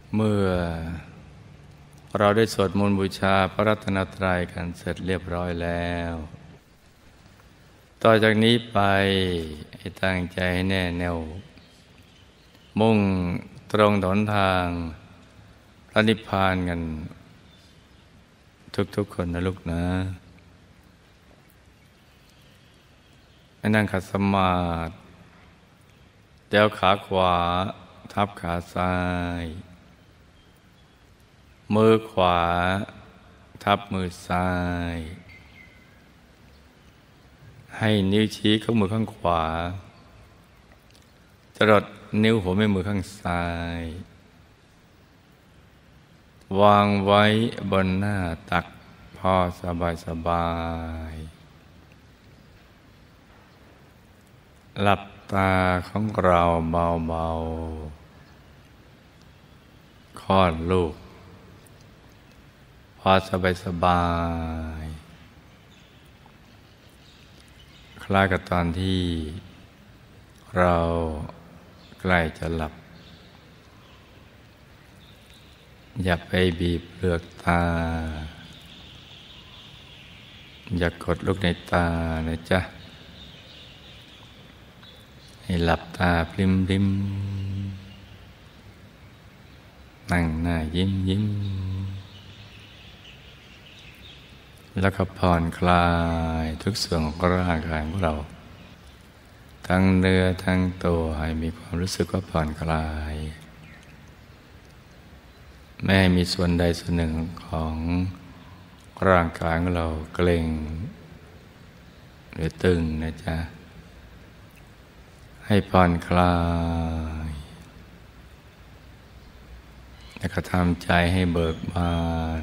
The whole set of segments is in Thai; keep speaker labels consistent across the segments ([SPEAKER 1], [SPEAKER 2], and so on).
[SPEAKER 1] เมื่อเราได้สวดมนต์บูชาพระรัตนตรัยกันเสร็จเรียบร้อยแล้วต่อจากนี้ไปให้ตั้งใจให้แน่แน่วมุ่งตรงหนทางพระนิพพานกันทุกๆคนนะลูกนะให้นั่งขัดสมาธิเดี๋ยวขาขวาทับขาซ้ายมือขวาทับมือซ้ายให้นิ้วชี้ของมือข้างขวาจรดนิ้วหัวแม่มือข้างซ้ายวางไว้บนหน้าตักพอสบายหลับตาของเราเบาๆคลอดลูกพอสบายคล้ายกับตอนที่เราใกล้จะหลับอย่าไปบีบเปลือกตาอย่ากดลูกในตานะจ๊ะให้หลับตาพริมนั่งหน้ายิ้มแล้วก็ผ่อนคลายทุกส่วนของร่างกายของเราทั้งเนื้อทั้งตัวให้มีความรู้สึกว่าผ่อนคลายไม่ให้มีส่วนใดส่วนหนึ่งของร่างกายของเราเกร็งหรือตึงนะจ๊ะให้ผ่อนคลายแล้วก็ทำใจให้เบิกบาน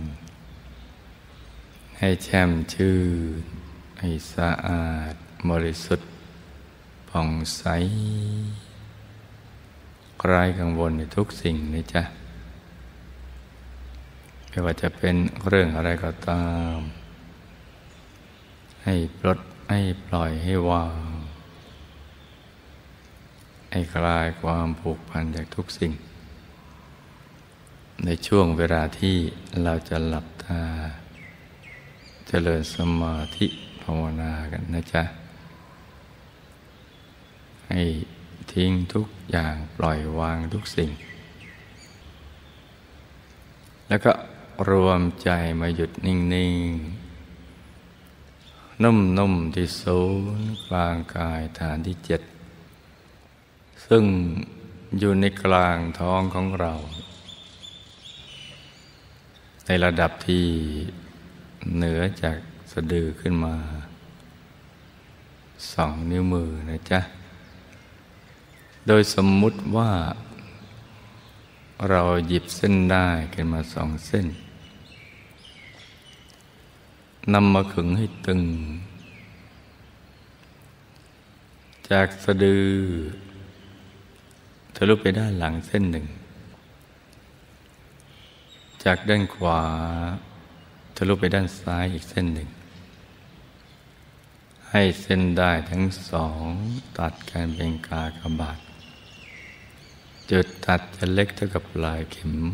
[SPEAKER 1] ให้แช่มชื่นให้สะอาดบริสุทธิ์ผ่องใสไร้กังวลในทุกสิ่งนะจ๊ะไม่ว่าจะเป็นเรื่องอะไรก็ตามให้ปลดให้ปล่อยให้วางให้คลายความผูกพันจากทุกสิ่งในช่วงเวลาที่เราจะหลับตาเจริญสมาธิภาวนากันนะจ๊ะให้ทิ้งทุกอย่างปล่อยวางทุกสิ่งแล้วก็รวมใจมาหยุดนิ่งๆนุ่มๆที่ศูนย์กลางกายฐานที่7ซึ่งอยู่ในกลางท้องของเราในระดับที่เหนือจากสะดือขึ้นมา2 นิ้วมือนะจ๊ะโดยสมมุติว่าเราหยิบเส้นได้ขึ้นมา2 เส้นนำมาขึงให้ตึงจากสะดือทะลุไปด้านหลังเส้นหนึ่งจากด้านขวาทะลุไปด้านซ้ายอีกเส้นหนึ่งให้เส้นได้ทั้ง2ตัดกันเป็นกากบาทจุดตัดจะเล็กเท่ากับปลายเข็ม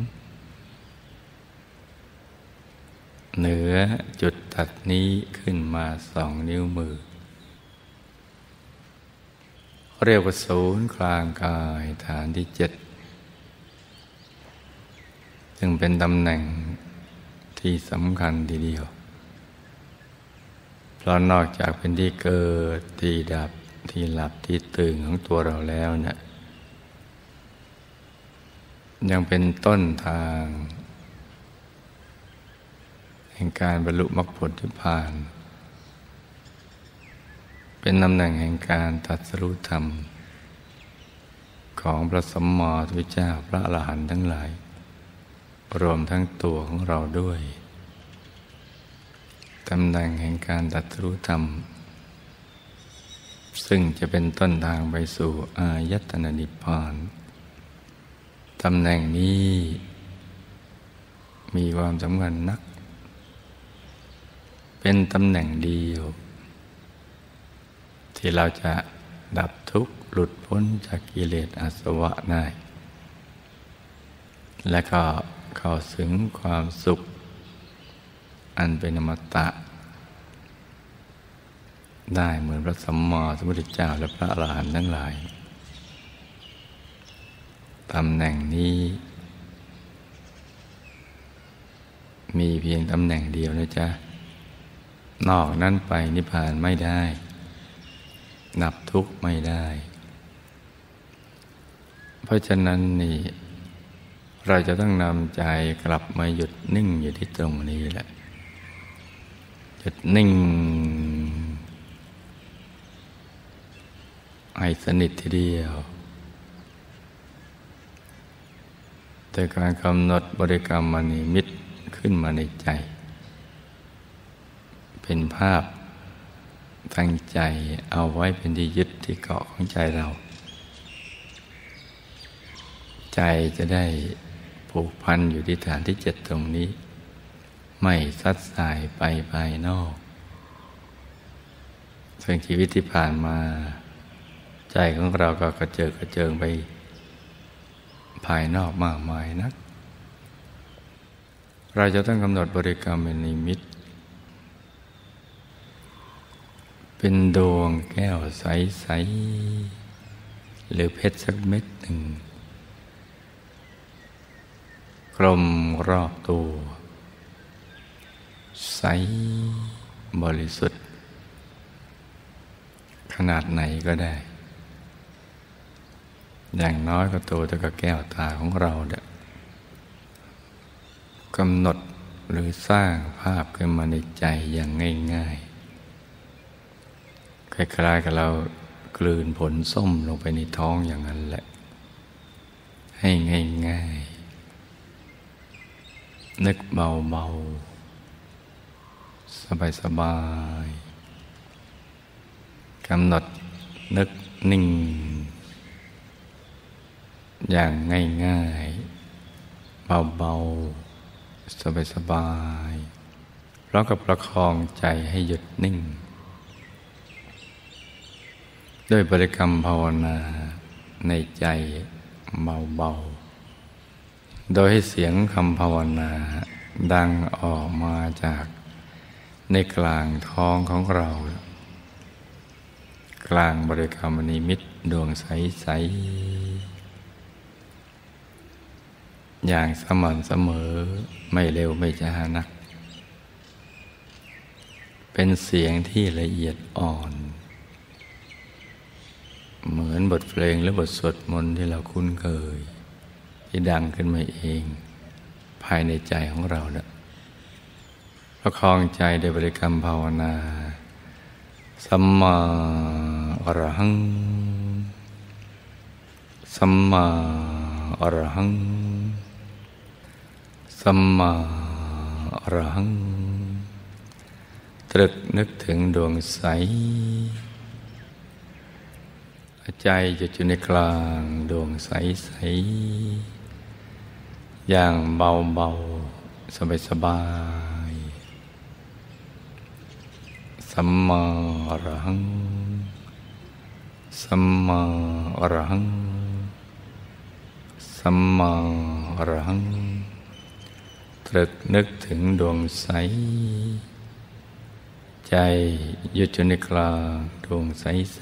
[SPEAKER 1] เหนือจุดตัดนี้ขึ้นมา2 นิ้วมือเรียกว่าศูนย์กลางกายฐานที่7ซึ่งเป็นตำแหน่งที่สำคัญทีเดียวเพราะนอกจากเป็นที่เกิดที่ดับที่หลับที่ตื่นของตัวเราแล้วเนี่ยยังเป็นต้นทางแห่งการบรรลุมรรคผลนิพพานเป็นตำแหน่งแห่งการตรัสรู้ธรรมของพระสัมมาสัมพุทธเจ้าพระอรหันต์ทั้งหลายรวมทั้งตัวของเราด้วยตำแหน่งแห่งการตรัสรู้ธรรมซึ่งจะเป็นต้นทางไปสู่อายตนะนิพพานตำแหน่งนี้มีความสำคัญนักเป็นตำแหน่งเดียวที่เราจะดับทุกข์หลุดพ้นจากกิเลสอาสวะได้และก็เข้าถึงความสุขอันเป็นอมตะได้เหมือนพระสัมมาสัมพุทธเจ้าและพระอรหันต์ทั้งหลายตำแหน่งนี้มีเพียงตำแหน่งเดียวนะจ๊ะนอกนั้นไปนิพพานไม่ได้ดับทุกข์ไม่ได้เพราะฉะนั้นนี่เราจะต้องนำใจกลับมาหยุดนิ่งอยู่ที่ตรงนี้แหละหยุดนิ่งให้สนิททีเดียวแต่การกำหนดบริกรรมนิมิตขึ้นมาในใจเป็นภาพตั้งใจเอาไว้เป็นที่ยึดที่เกาะของใจเราใจจะได้ผูกพันอยู่ที่ฐานที่7ตรงนี้ไม่ซัดสายไปภายนอกซึ่งชีวิตที่ผ่านมาใจของเราก็กระเจิงไปภายนอกมากมายนักเราจะต้องกำหนดบริกรรมเป็นนิมิตเป็นดวงแก้วใสๆหรือเพชรสักเม็ดหนึ่งกลมรอบตัวใสบริสุทธิ์ขนาดไหนก็ได้อย่างน้อยก็โตเท่ากับแก้วตาของเราเนี่ยกำหนดหรือสร้างภาพขึ้นมาในใจอย่างง่ายๆคล้ายๆกับเรากลืนผลส้มลงไปในท้องอย่างนั้นแหละให้ง่ายๆนึกเบาๆสบายๆกำหนดนึกนิ่งอย่างง่ายๆเบาๆสบายๆพร้อมกับประคองใจให้หยุดนิ่งด้วยบริกรรมภาวนาในใจเบาๆโดยให้เสียงคำภาวนาดังออกมาจากในกลางท้องของเรากลางบริกรรมนิมิตดวงใสๆอย่างสม่ำเสมอไม่เร็วไม่ช้านักเป็นเสียงที่ละเอียดอ่อนเหมือนบทเพลงหรือบทสวดมนต์ที่เราคุ้นเคยที่ดังขึ้นมาเองภายในใจของเราเนี่ยประคองใจด้วยบริกรรมภาวนาสัมมาอรหังสัมมาอรหังสัมมาอรหังตรึกนึกถึงดวงใสใจจะอยู่ในกลางดวงใสๆอย่างเบาๆสบายๆสัมมาอรหังสัมมาอรหังสัมมาอรหังตรึกนึกถึงดวงใสใจหยุดอยู่ในกลางดวงใส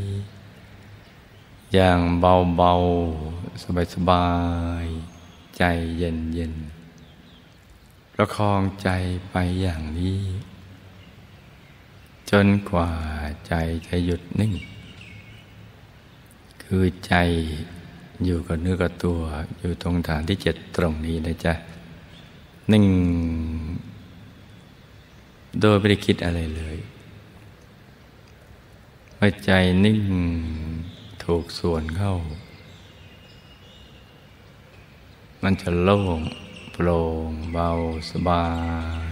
[SPEAKER 1] ๆอย่างเบาๆสบายๆใจเย็นๆประคองใจไปอย่างนี้จนกว่าใจจะหยุดนิ่งคือใจอยู่กับเนื้อกับตัวอยู่ตรงฐานที่7ตรงนี้นะจ๊ะนิ่งโดยไม่ได้คิดอะไรเลยเมื่อใจนิ่งถูกส่วนเข้ามันจะโล่งโปร่งเบาสบาย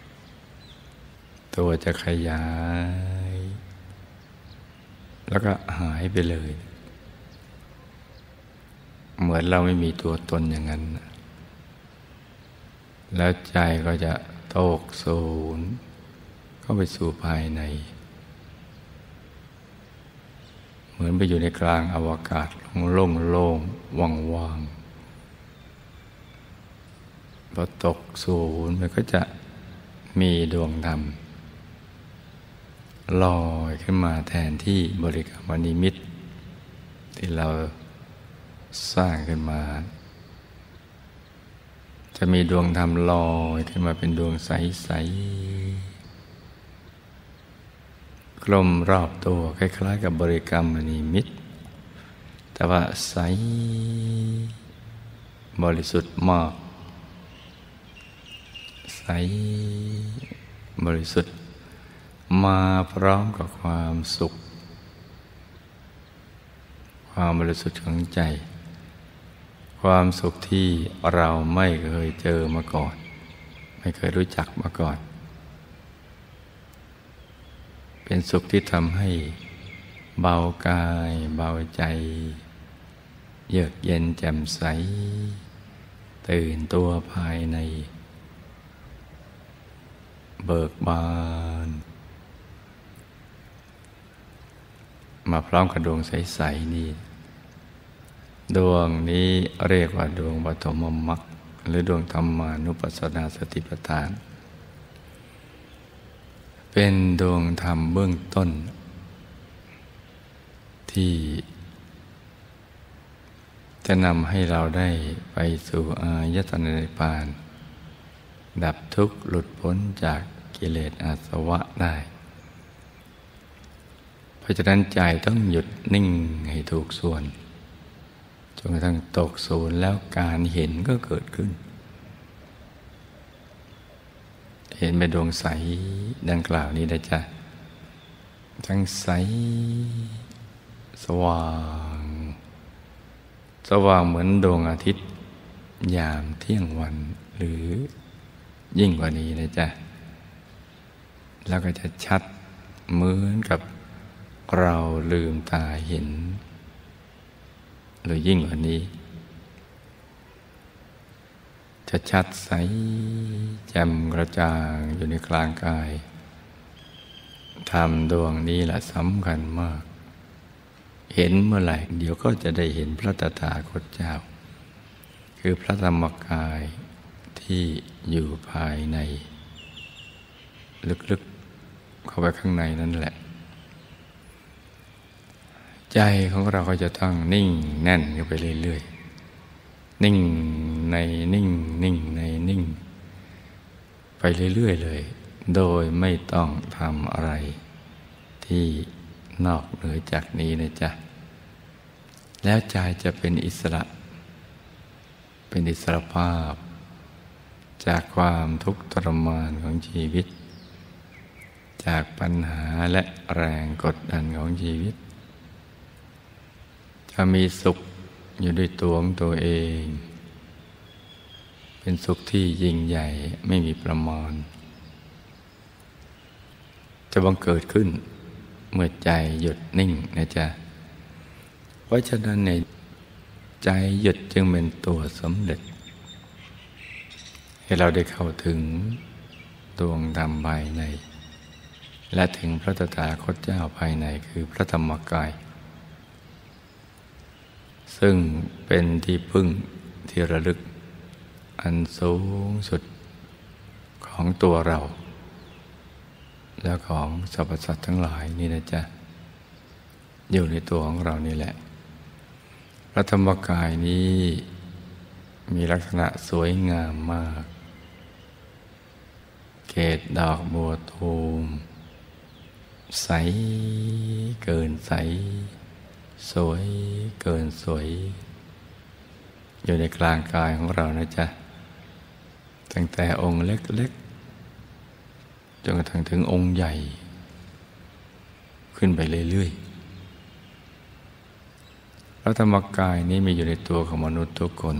[SPEAKER 1] ตัวจะขยายแล้วก็หายไปเลยเหมือนเราไม่มีตัวตนอย่างนั้นแล้วใจก็จะตกศูนย์เข้าไปสู่ภายในเหมือนไปอยู่ในกลางอวกาศโล่งๆว่างพอตกศูนย์มันก็จะมีดวงธรรมลอยขึ้นมาแทนที่บริกรรมนิมิตที่เราสร้างขึ้นมาจะมีดวงธรรมลอยขึ้นมาเป็นดวงใสๆกลมรอบตัวคล้ายๆกับบริกรรมนิมิตแต่ว่าใสบริสุทธิ์มากใสบริสุทธิ์มาพร้อมกับความสุขความบริสุทธิ์ของใจความสุขที่เราไม่เคยเจอมาก่อนไม่เคยรู้จักมาก่อนเป็นสุขที่ทำให้เบากายเบาใจเยือกเย็นแจ่มใสตื่นตัวภายในเบิกบานมาพร้อมกับดวงใสๆนี่ดวงนี้เรียกว่าดวงปฐมมรรคหรือดวงธรรมานุปัสสนาสติปัฏฐานเป็นดวงธรรมเบื้องต้นที่จะนำให้เราได้ไปสู่อายตนะนิพพานดับทุกข์หลุดพ้นจากกิเลสอาสวะได้เพราะฉะนั้นใจต้องหยุดนิ่งให้ถูกส่วนจนกระทั่งตกศูนย์แล้วการเห็นก็เกิดขึ้นเห็นเป็นดวงใสดังกล่าวนี้ได้จ้ะทั้งใสสว่างเหมือนดวงอาทิตย์ยามเที่ยงวันหรือยิ่งกว่านี้นะจ๊ะแล้วก็จะชัดเหมือนกับเราลืมตาเห็นหรือยิ่งกว่านี้จะชัดใสแจ่มกระจ่างอยู่ในกลางกายธรรมดวงนี้แหละสำคัญมากเห็นเมื่อไหร่เดี๋ยวก็จะได้เห็นพระตถาคตเจ้าคือพระธรรมกายที่อยู่ภายในลึกๆเข้าไปข้างในนั่นแหละใจของเราก็จะต้องนิ่งแน่นอยู่ไปเรื่อยๆนิ่งในนิ่งนิ่งในนิ่งไปเรื่อยๆเลยโดยไม่ต้องทำอะไรที่นอกเหนือจากนี้นะจ๊ะแล้วใจจะเป็นอิสระเป็นอิสรภาพจากความทุกข์ทรมานของชีวิตจากปัญหาและแรงกดดันของชีวิตจะมีสุขอยู่ด้วยตัวของตัวเองเป็นสุขที่ยิ่งใหญ่ไม่มีประมาณจะบังเกิดขึ้นเมื่อใจหยุดนิ่งนะจ๊ะเพราะฉะนั้นเนี่ยใจหยุดจึงเป็นตัวสำเร็จให้เราได้เข้าถึงดวงธรรมภายในและถึงพระตถาคตเจ้าภายในคือพระธรรมกายซึ่งเป็นที่พึ่งที่ระลึกอันสูงสุดของตัวเราและของสรรพสัตว์ทั้งหลายนี่นะจ๊ะอยู่ในตัวของเรานี่แหละพระธรรมกายนี้มีลักษณะสวยงามมากเกศดอกบัวตูมใสเกินใสสวยเกินสวยอยู่ในกลางกายของเรานะจ๊ะตั้งแต่องค์เล็กๆจนกระทั่งถึงองค์ใหญ่ขึ้นไปเรื่อยๆพระธรรมกายนี้มีอยู่ในตัวของมนุษย์ทุกคน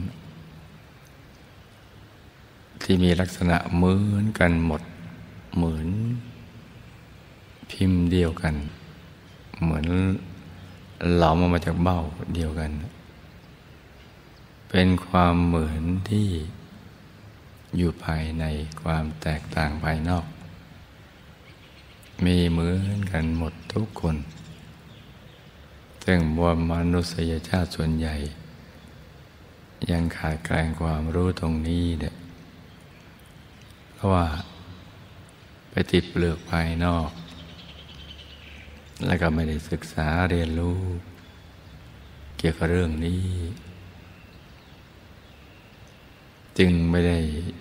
[SPEAKER 1] ที่มีลักษณะเหมือนกันหมดเหมือนพิมพ์เดียวกันเหมือนหลอมออกมาจากเบ้าเดียวกันเป็นความเหมือนที่อยู่ภายในความแตกต่างภายนอกมีเหมือนกันหมดทุกคนซึ่งมวลมนุษยชาติส่วนใหญ่ยังขาดแคลนความรู้ตรงนี้เนี่ยเพราะว่าไปติดเปลือกภายนอกแล้วก็ไม่ได้ศึกษาเรียนรู้เกี่ยวกับเรื่องนี้จึงไม่ได้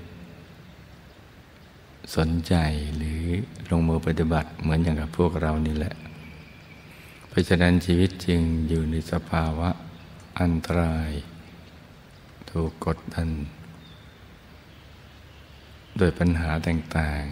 [SPEAKER 1] สนใจหรือลงมือปฏิบัติเหมือนอย่างกับพวกเรานี่แหละเพราะฉะนั้นชีวิตจึงอยู่ในสภาวะอันตรายถูกกดดันโดยปัญหาต่าง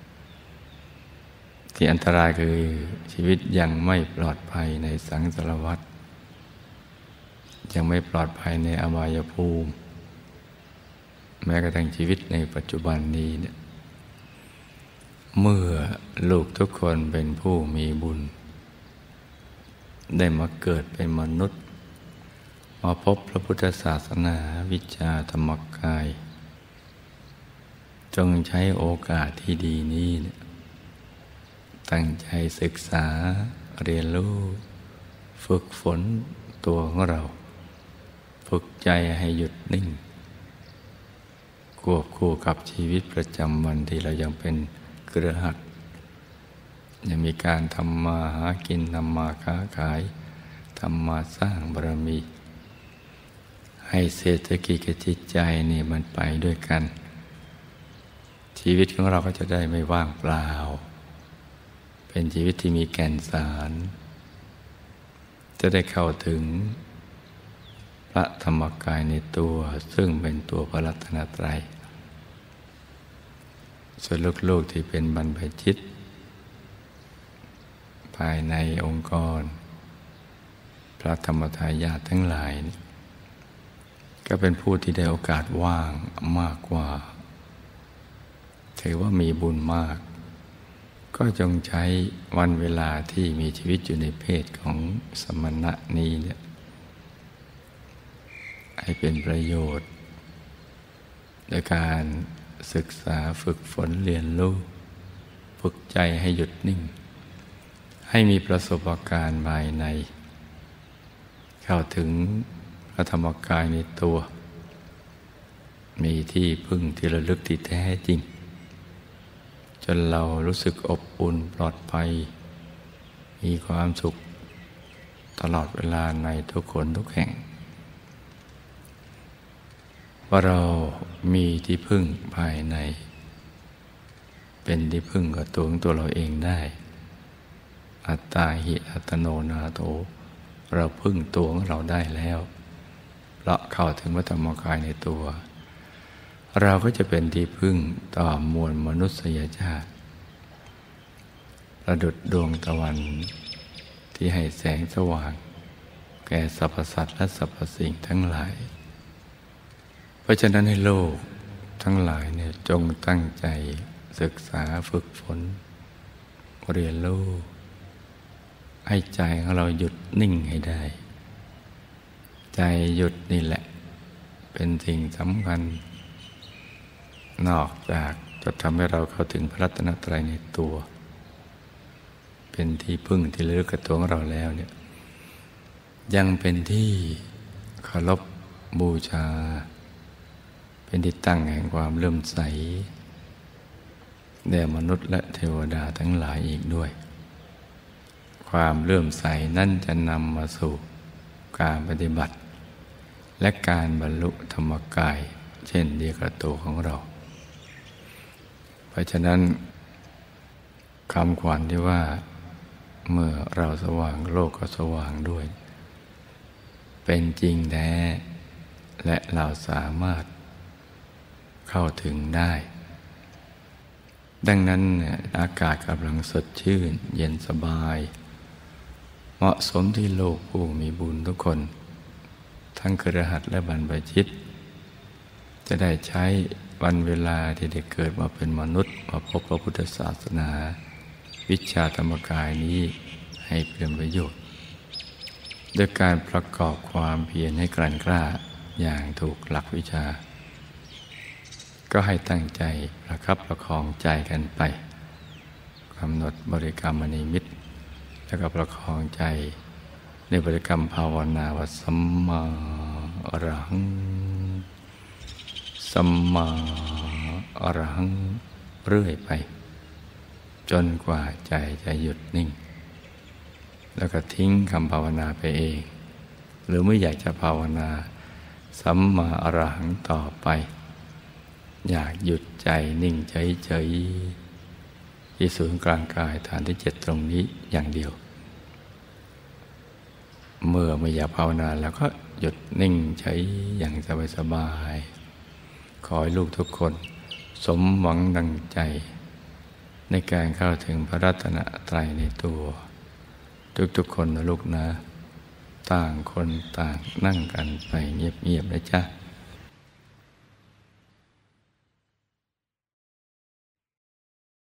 [SPEAKER 1] ๆที่อันตรายคือชีวิตยังไม่ปลอดภัยในสังสารวัฏยังไม่ปลอดภัยในอบายภูมิแม้กระทั่งชีวิตในปัจจุบันนี้เนี่ยเมื่อลูกทุกคนเป็นผู้มีบุญได้มาเกิดเป็นมนุษย์มาพบพระพุทธศาสนาวิชาธรรมกายจงใช้โอกาสที่ดีนี้ตั้งใจศึกษาเรียนรู้ฝึกฝนตัวของเราฝึกใจให้หยุดนิ่งควบคู่กับชีวิตประจำวันที่เรายังเป็นเครือขัดยังมีการทำมาหากินทำมาค้าขายทำมาสร้างบารมีให้เศรษฐกิจกับจิตใจนี่มันไปด้วยกันชีวิตของเราก็จะได้ไม่ว่างเปล่าเป็นชีวิตที่มีแก่นสารจะได้เข้าถึงพระธรรมกายในตัวซึ่งเป็นตัวพระรัตนตรัยส่วนลูกๆที่เป็นบรรพชิตภายในองค์กรพระธรรมทายาททั้งหลายก็เป็นผู้ที่ได้โอกาสว่างมากกว่าถือว่ามีบุญมากก็จงใช้วันเวลาที่มีชีวิตอยู่ในเพศของสมณะนี้เนี่ยให้เป็นประโยชน์ในการศึกษาฝึกฝนเรียนรู้ฝึกใจให้หยุดนิ่งให้มีประสบการณ์ภายในเข้าถึงพระธรรมกายในตัวมีที่พึ่งที่ระลึกที่แท้จริงจนเรารู้สึกอบอุ่นปลอดภัยมีความสุขตลอดเวลาในทุกคนทุกแห่งว่าเรามีที่พึ่งภายในเป็นที่พึ่งกับตัวของตัวเราเองได้อัตตาหิอัตโนนาโถเราพึ่งตัวของเราได้แล้วเพราะเข้าถึงพระธรรมกายในตัวเราก็จะเป็นที่พึ่งต่อมวลมนุษยชาติประดุจดวงตะวันที่ให้แสงสว่างแก่สรรพสัตว์และสรรพสิ่งทั้งหลายเพราะฉะนั้นให้โลกทั้งหลายเนี่ยจงตั้งใจศึกษาฝึกฝนเรียนรู้ให้ใจของเราหยุดนิ่งให้ได้ใจหยุดนี่แหละเป็นสิ่งสำคัญนอกจากจะทำให้เราเข้าถึงพระรัตนตรัยในตัวเป็นที่พึ่งที่ระลึกกับตัวของเราแล้วเนี่ยยังเป็นที่เคารพบูชาเป็นที่ตั้งแห่งความเลื่อมใสแด่มนุษย์และเทวดาทั้งหลายอีกด้วยความเลื่อมใสนั่นจะนำมาสู่การปฏิบัติและการบรรลุธรรมกายเช่นเดียวกับตัวของเราเพราะฉะนั้นคำขวัญที่ว่าเมื่อเราสว่างโลกก็สว่างด้วยเป็นจริงแท้และเราสามารถเข้าถึงได้ดังนั้นอากาศกำลังสดชื่นเย็นสบายเหมาะสมที่โลกผู้มีบุญทุกคนทั้งคฤหัสถ์และบรรพชิตจะได้ใช้วันเวลาที่ได้เกิดมาเป็นมนุษย์มาพบพระพุทธศาสนาวิชาธรรมกายนี้ให้เป็นประโยชน์โดยการประกอบความเพียรให้กลั่นกล้าอย่างถูกหลักวิชาก็ให้ตั้งใจประคับประคองใจกันไปกำหนดบริกรรมนิมิตแล้วก็ประคองใจในบริกรรมภาวนาว่าสัมมาอรหังสัมมาอรหังเรื่อยไปจนกว่าใจจะหยุดนิ่งแล้วก็ทิ้งคำภาวนาไปเองหรือไม่อยากจะภาวนาสัมมาอรหังต่อไปอยากหยุดใจนิ่งเฉยๆที่ศูนย์กลางกายฐานที่7ตรงนี้อย่างเดียวเมื่อไม่อยากภาวนาแล้วก็หยุดนิ่งเฉยอย่างสบายๆขอให้ลูกทุกคนสมหวังดังใจในการเข้าถึงพระรัตนตรัยในตัวทุกๆคนนะลูกนะต่างคนต่างนั่งกันไปเงียบๆนะจ๊ะ